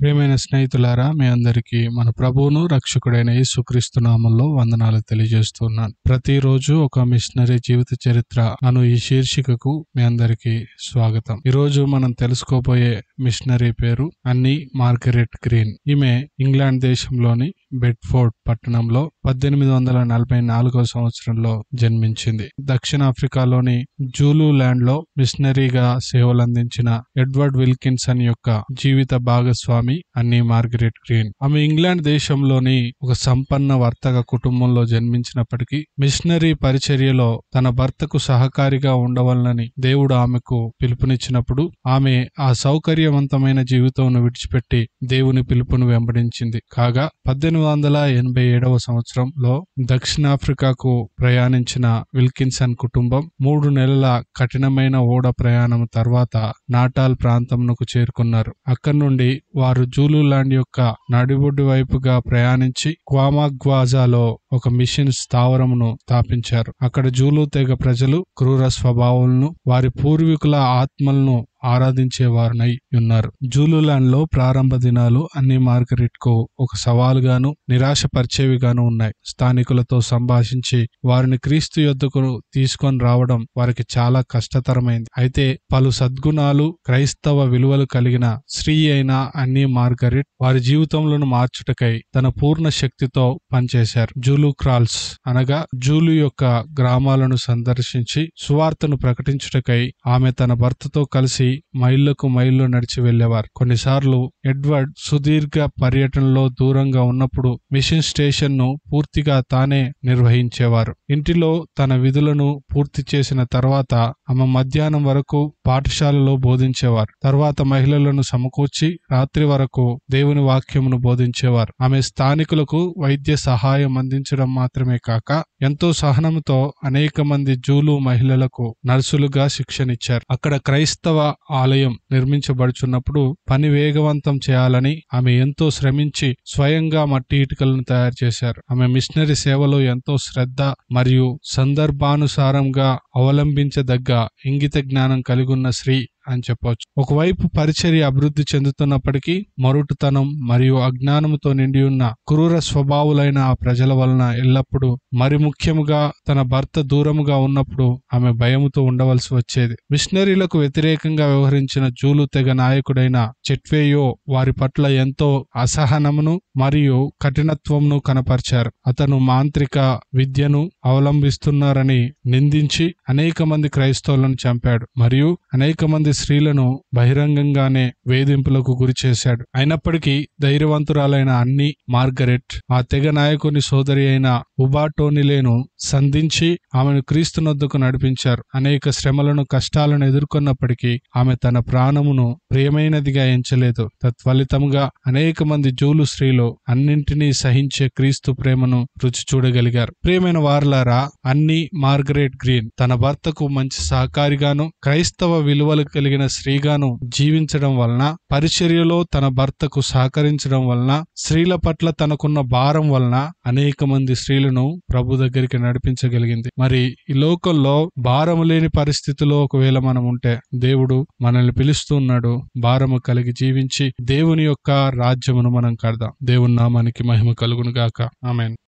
ప్రియమైన స్నేహితులారా, మీ అందరికీ మన ప్రభువును రక్షకుడైన యేసుక్రీస్తు నామములో వందనాలు తెలియజేస్తున్నాను. ప్రతిరోజు ఒక మిషనరీ జీవిత చరిత్ర అను ఈ శీర్షికకు మీ అందరికీ స్వాగతం. ఈరోజు మనం తెలుసుకోబోయే మిషనరీ పేరు అన్నీ మార్గరెట్ గ్రీన్. ఈమె ఇంగ్లాండ్ దేశంలోని బెడ్ఫోర్డ్ పట్టణంలో 1844 సంవత్సరంలో జన్మించింది. దక్షిణాఫ్రికాలోని జూలు ల్యాండ్ లో మిషనరీగా సేవలందించిన ఎడ్వర్డ్ విల్కిన్సన్ యొక్క జీవిత భాగస్వామి అన్నీ మార్గరెట్ గ్రీన్. ఆమె ఇంగ్లాండ్ దేశంలోని ఒక సంపన్న వర్తక కుటుంబంలో జన్మించినప్పటికీ మిషనరీ పరిచర్యలో తన భర్తకు సహకారిగా ఉండవలనని దేవుడు ఆమెకు పిలుపునిచ్చినప్పుడు ఆమె ఆ సౌకర్యవంతమైన జీవితంను విడిచిపెట్టి దేవుని పిలుపును వెంబడించింది. కాగా 1887 సంవత్సరంలో దక్షిణాఫ్రికాకు ప్రయాణించిన విల్కిన్సన్ కుటుంబం 3 నెలల కఠినమైన ఓడ ప్రయాణం తర్వాత నాటాల్ ప్రాంతంకు చేరుకున్నారు. అక్కడి నుండి వారు జూలులాండ్ యొక్క నడిబొడ్డు వైపుగా ప్రయాణించి క్వామాగ్వాజాలో ఒక మిషన్ స్థావరమును స్థాపించారు. అక్కడ జూలు తెగ ప్రజలు క్రూర స్వభావాలను, వారి పూర్వీకుల ఆత్మలను ఆరాధించేవారునై ఉన్నారు. జూలులాండ్ లో ప్రారంభ దినాలు అన్నీ మార్గరెట్ కు ఒక సవాలుగాను నిరాశపరిచేవిగాను ఉన్నాయి. స్థానికులతో సంభాషించి వారిని క్రీస్తు యొద్దకు తీసుకొని రావడం వారికి చాలా కష్టతరమైంది. అయితే పలు సద్గుణాలు, క్రైస్తవ విలువలు కలిగిన స్త్రీ అయిన అన్నీ మార్గరెట్ వారి జీవితంలో మార్చుటకై తన పూర్ణ శక్తితో పనిచేశారు. జూలు క్రాల్స్ అనగా జూలు యొక్క గ్రామాలను సందర్శించి సువార్తను ప్రకటించుటకై ఆమె తన భర్తతో కలిసి మైళ్ళకు మైళ్ళు నడిచి వెళ్లేవారు. కొన్నిసార్లు ఎడ్వర్డ్ సుదీర్ఘ పర్యటనలో దూరంగా ఉన్నప్పుడు మిషన్ స్టేషన్ ను పూర్తిగా తానే నిర్వహించేవారు. ఇంటిలో తన విధులను పూర్తి చేసిన తర్వాత ఆమె మధ్యాహ్నం వరకు పాఠశాలలో బోధించేవారు. తర్వాత మహిళలను సమకూర్చి రాత్రి వరకు దేవుని వాక్యమును బోధించేవారు. ఆమె స్థానికులకు వైద్య సహాయం అందించడం మాత్రమే కాక ఎంతో సహనంతో అనేక మంది జూలు మహిళలకు నర్సులుగా శిక్షణిచ్చారు. అక్కడ క్రైస్తవ ఆలయం నిర్మించబడుచున్నప్పుడు పని వేగవంతం చేయాలని ఆమె ఎంతో శ్రమించి స్వయంగా మట్టి ఇటుకలను తయారు చేశారు. ఆమె మిషనరీ సేవలో ఎంతో శ్రద్ధ మరియు సందర్భానుసారంగా అవలంబించదగ్గ ఇంగిత జ్ఞానం కలిగున్న స్త్రీ అని చెప్పవచ్చు. ఒకవైపు పరిచర్య అభివృద్ధి చెందుతున్నప్పటికీ మరుటుతనం మరియు అజ్ఞానముతో నిండి ఉన్న క్రూర స్వభావులైన ఆ ప్రజల వలన ఎల్లప్పుడూ మరి ముఖ్యముగా తన భర్త దూరముగా ఉన్నప్పుడు ఆమె భయముతో ఉండవలసి వచ్చేది. మిషనరీలకు వ్యతిరేకంగా వ్యవహరించిన జూలు తెగ నాయకుడైన చెట్వేయో వారి పట్ల ఎంతో అసహనమును మరియు కఠినత్వమును కనపరిచారు. అతను మాంత్రిక విద్యను అవలంబిస్తున్నారని నిందించి అనేక మంది క్రైస్తవులను చంపాడు మరియు అనేక మంది స్త్రీలను బహిరంగంగానే వేధింపులకు గురి చేశాడు. అయినప్పటికీ ధైర్యవంతురాలైన అన్నీ మార్గరెట్ ఆ తెగ నాయకుని సోదరి అయిన ఉబాటోనిలేను సంధించి ఆమెను క్రీస్తునొద్దకు నడిపించారు. అనేక శ్రమలను, కష్టాలను ఎదుర్కొన్నప్పటికీ ఆమె తన ప్రాణమును ప్రియమైనదిగా ఎంచలేదు. తత్ఫలితముగా అనేక మంది జూలు స్త్రీలు అన్నింటినీ సహించే క్రీస్తు ప్రేమను రుచి చూడగలిగారు. ప్రియమైన వారలారా, అన్నీ మార్గరెట్ గ్రీన్ తన భర్తకు మంచి సహకారిగాను క్రైస్తవ విలువలు కలిగిన స్త్రీగాను జీవించడం వలన, పరిచర్యలో తన భర్తకు సహకరించడం వలన, స్త్రీల పట్ల తనకున్న భారం వలన అనేక మంది స్త్రీలను ప్రభు దగ్గరికి నడిపించగలిగింది. మరి ఈ లోకంలో భారము లేని పరిస్థితిలో ఒకవేళ మనం ఉంటే దేవుడు మనల్ని పిలుస్తున్నాడు. భారము కలిగి జీవించి దేవుని యొక్క రాజ్యమును మనం కడదాం. దేవుని నామానికి మహిమ కలుగును గాక. ఆమేన్.